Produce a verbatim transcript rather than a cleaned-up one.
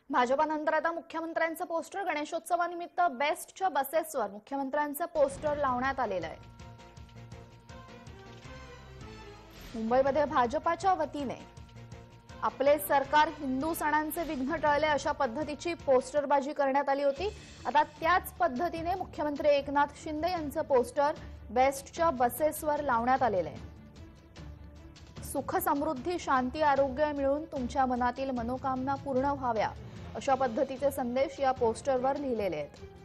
भाजपानंतर आता मुख्यमंत्र्यांचं पोस्टर गणेशोत्सवानिमित्त बेस्टच्या बसेसवर मुख्यमंत्र्यांचं पोस्टर लावण्यात आलेलं आहे। मुंबईमध्ये भाजपाच्या वतीने आपले सरकार हिंदू सणांचे विघ्न टळले अशा पद्धतीची पोस्टरबाजी करण्यात आली होती। आता त्याच पद्धतीने मुख्यमंत्री एकनाथ शिंदे यांचं पोस्टर बेस्टच्या बसेसवर लावण्यात आलेलं आहे। सुख समृद्धी शांती आरोग्य मिळून तुमच्या मनातील मनोकामना पूर्ण व्हाव्या अशा पद्धतीचे संदेश या पोस्टरवर लिहिलेले आहेत।